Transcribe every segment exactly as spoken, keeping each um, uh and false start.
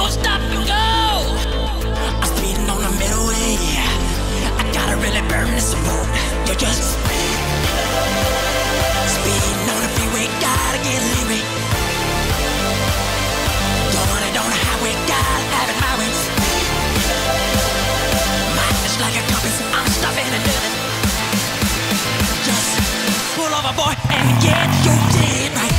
won't stop and go. I'm speeding on the middle way. I gotta really burn this road. You're just speeding on the freeway, gotta get leery. Going it on the highway, gotta have it my way. Mine is like a compass, I'm stopping and doing it. Just pull over, boy, and get your dead right.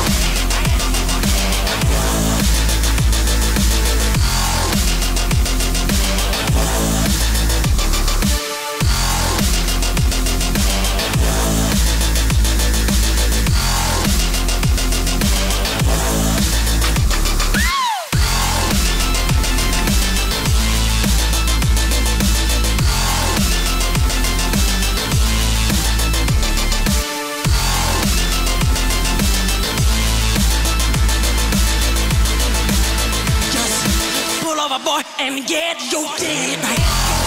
Boy, and get your dead right.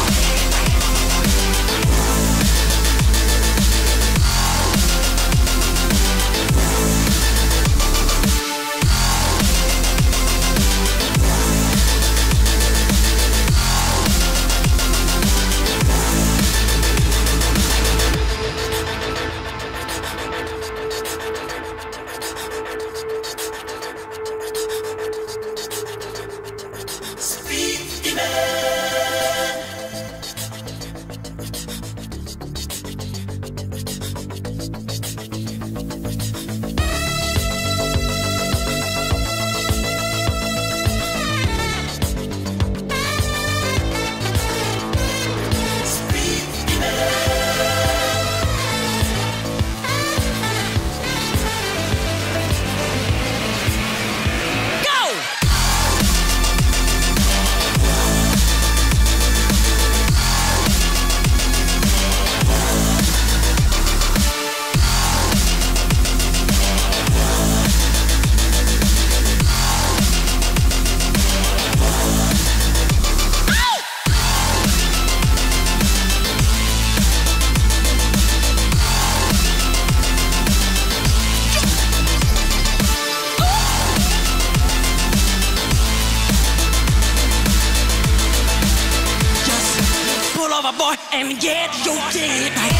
Boy, and get your dead right.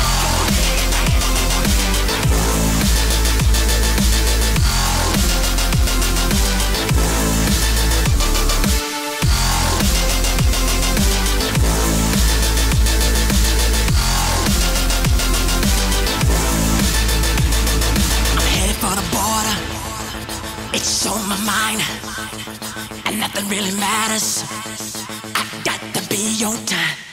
I'm headed for the border. It's on my mind, and nothing really matters. I got to be your time.